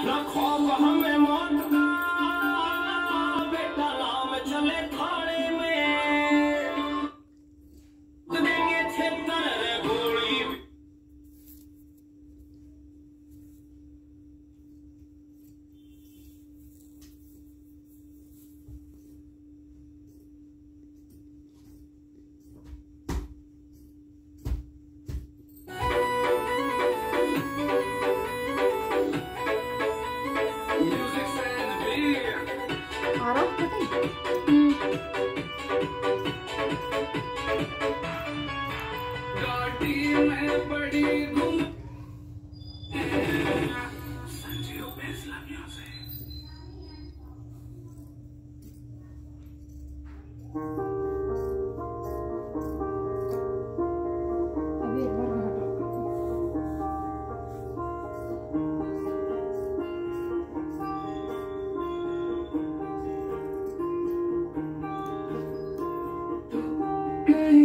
न खौफ हमें मौत का, बेटा राम चले थाने में, देंगे छितर गोली। अभी